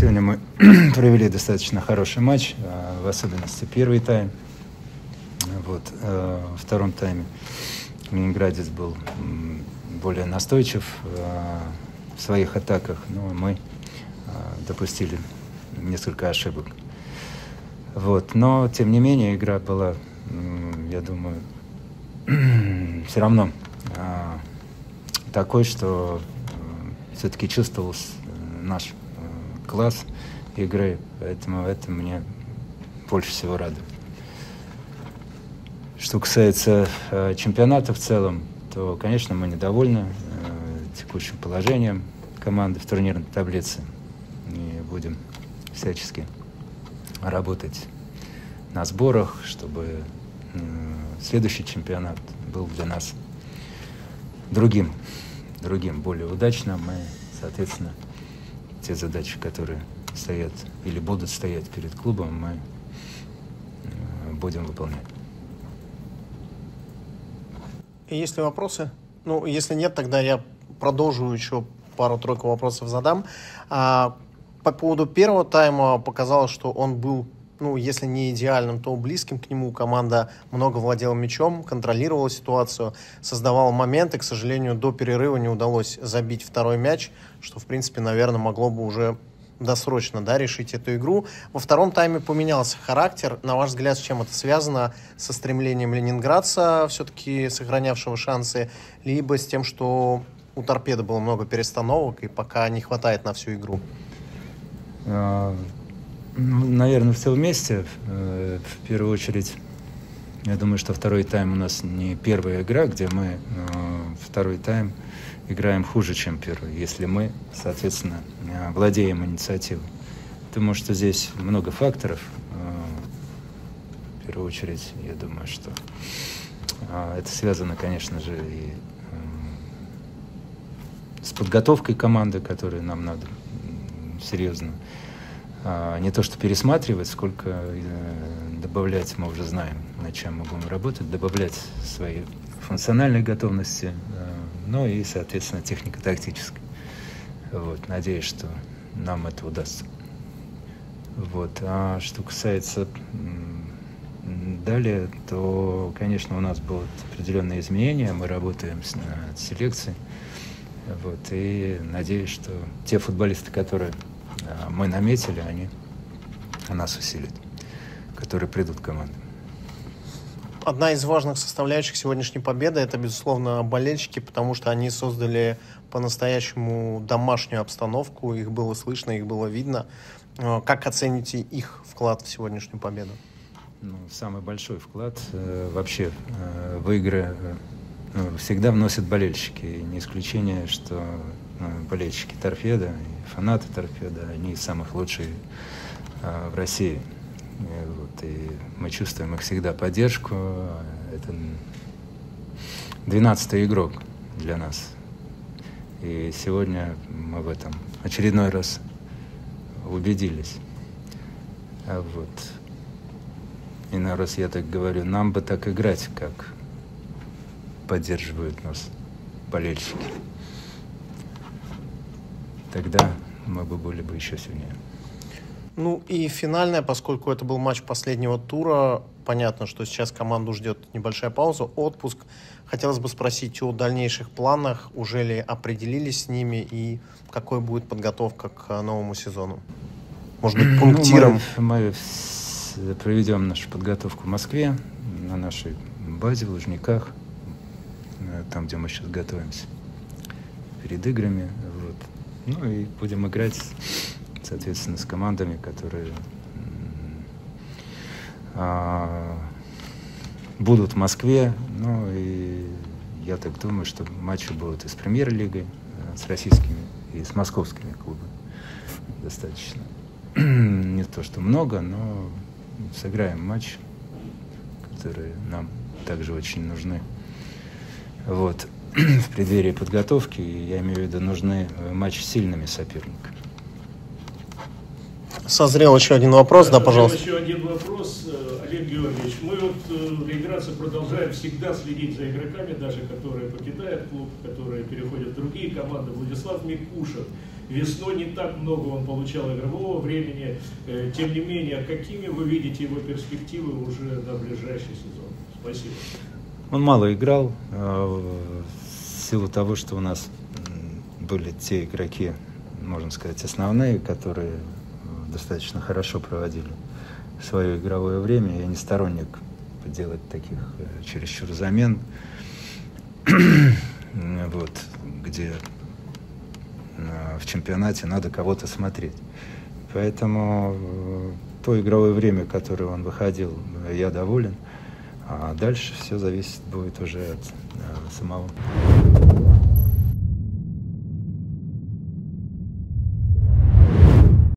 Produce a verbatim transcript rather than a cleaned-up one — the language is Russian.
сегодня мы провели достаточно хороший матч, в особенности первый тайм. Вот. Во втором тайме ленинградец был более настойчив в своих атаках, но мы допустили несколько ошибок. Вот. Но, тем не менее, игра была, я думаю, все равно такой, что все-таки чувствовался наш класс игры, поэтому это мне больше всего радует. Что касается э, чемпионата в целом, то, конечно, мы недовольны э, текущим положением команды в турнирной таблице и будем всячески работать на сборах, чтобы э, следующий чемпионат был для нас другим, другим, более удачным. Мы, соответственно, те задачи, которые стоят или будут стоять перед клубом, мы э, будем выполнять. Есть ли вопросы? Ну, если нет, тогда я продолжу, еще пару-тройку вопросов задам. А, по поводу первого тайма показалось, что он был, ну, если не идеальным, то близким к нему. Команда много владела мячом, контролировала ситуацию, создавала моменты. К сожалению, до перерыва не удалось забить второй мяч, что, в принципе, наверное, могло бы уже досрочно, да, решить эту игру. Во втором тайме поменялся характер. На ваш взгляд, с чем это связано? Со стремлением ленинградца, все-таки сохранявшего шансы, либо с тем, что у торпеды было много перестановок и пока не хватает на всю игру? А, ну, наверное, все вместе. В первую очередь, я думаю, что второй тайм у нас не первая игра, где мы второй тайм играем хуже, чем первый, если мы, соответственно, владеем инициативой. Думаю, что здесь много факторов. В первую очередь, я думаю, что это связано, конечно же, и с подготовкой команды, которую нам надо серьезно не то что пересматривать, сколько добавлять, мы уже знаем, над чем мы будем работать, добавлять свои функциональной готовности, но и, соответственно, технико-тактической. Вот. Надеюсь, что нам это удастся. Вот. А что касается далее, то, конечно, у нас будут определенные изменения. Мы работаем с, над селекцией. Вот. И надеюсь, что те футболисты, которые мы наметили, они нас усилят, которые придут в команду. Одна из важных составляющих сегодняшней победы – это, безусловно, болельщики, потому что они создали по-настоящему домашнюю обстановку, их было слышно, их было видно. Как оцените их вклад в сегодняшнюю победу? Ну, самый большой вклад э, вообще э, в игры э, всегда вносят болельщики. И не исключение, что э, болельщики «Торпедо» и фанаты «Торпедо», они самых лучшие э, в России. Вот, и мы чувствуем их всегда поддержку. Это двенадцатый игрок для нас. И сегодня мы в этом очередной раз убедились. А вот. И на раз я так говорю, нам бы так играть, как поддерживают нас болельщики. Тогда мы бы были бы еще сильнее. Ну и финальная, поскольку это был матч последнего тура, понятно, что сейчас команду ждет небольшая пауза, отпуск. Хотелось бы спросить о дальнейших планах, уже ли определились с ними и какой будет подготовка к новому сезону? Может быть, пунктиром? Ну, мы, мы проведем нашу подготовку в Москве, на нашей базе в Лужниках, там, где мы сейчас готовимся перед играми. Вот. Ну и будем играть, соответственно, с командами, которые а, будут в Москве. Ну и я так думаю, что матчи будут и с премьер-лигой, с российскими, и с московскими клубами. Достаточно. Не то, что много, но сыграем матч, которые нам также очень нужны. Вот. В преддверии подготовки, я имею в виду, нужны матчи с сильными соперниками. Созрел еще один вопрос, да, да пожалуйста. Еще один вопрос, Олег Георгиевич. Мы вот в Ленинградце продолжаем всегда следить за игроками, даже которые покидают клуб, которые переходят в другие команды. Владислав Микушев. Весной не так много он получал игрового времени. Тем не менее, какими вы видите его перспективы уже на ближайший сезон? Спасибо. Он мало играл, в силу того, что у нас были те игроки, можно сказать, основные, которые достаточно хорошо проводили свое игровое время. Я не сторонник делать таких чересчур замен, вот, где в чемпионате надо кого-то смотреть. Поэтому то игровое время, которое он выходил, я доволен. А дальше все зависит будет уже от самого.